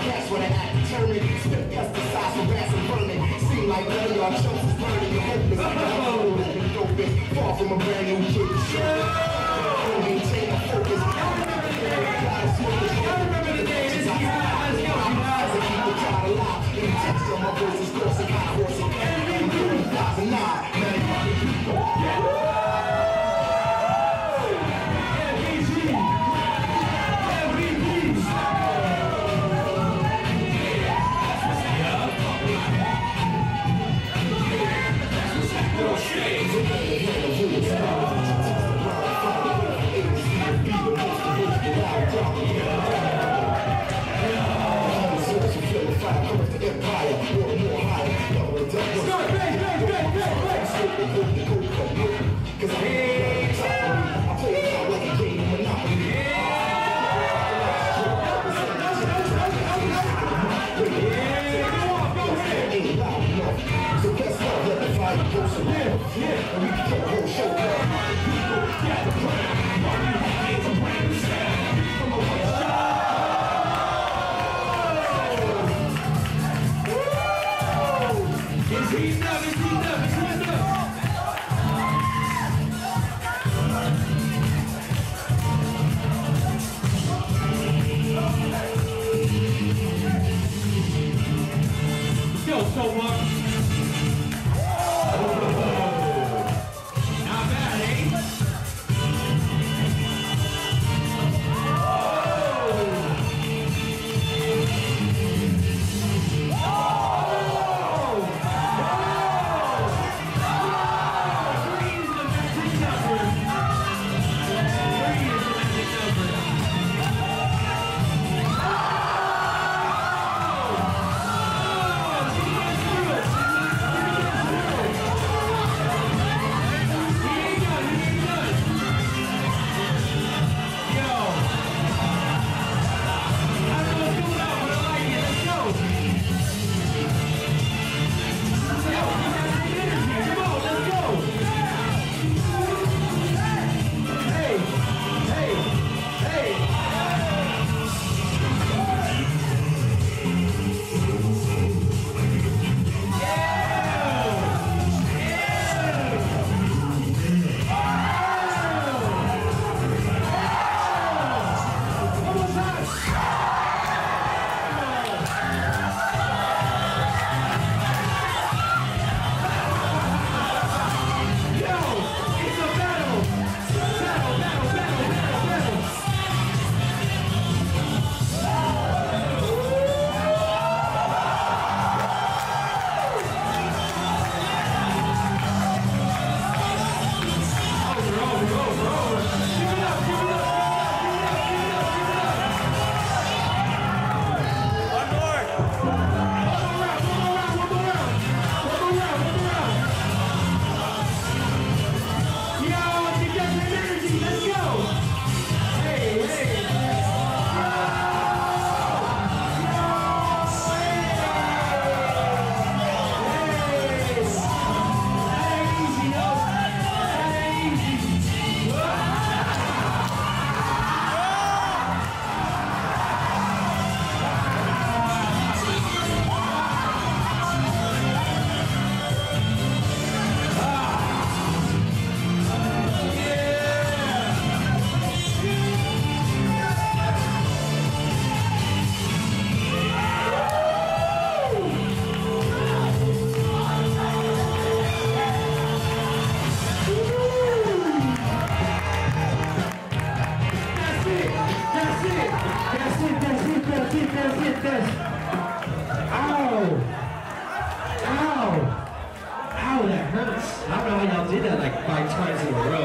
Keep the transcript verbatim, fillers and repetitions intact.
cash when I act determined. Spit pesticides for rats and vermin. Seem like none of y'all chumps is burning. You're hopeless. I'm living open. Far from a brand new kid. Don't maintain my focus. I remember the days. Let's go. I keep the crowd alive. In the text of my voice is coursing high horsing. I'm doing thousand nine. Man, yeah. Ow! Ow, that hurts. I don't know how y'all did that like five times in a row.